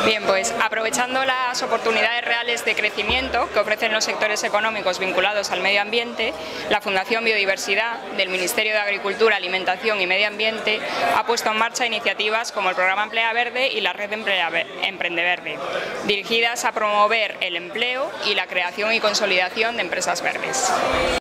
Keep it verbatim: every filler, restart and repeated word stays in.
Bien, pues aprovechando las oportunidades reales de crecimiento que ofrecen los sectores económicos vinculados al medio ambiente, la Fundación Biodiversidad del Ministerio de Agricultura, Alimentación y Medio Ambiente ha puesto en marcha iniciativas como el Programa Emplea Verde y la Red Emprende Verde, dirigidas a promover el empleo y la creación y consolidación de empresas verdes.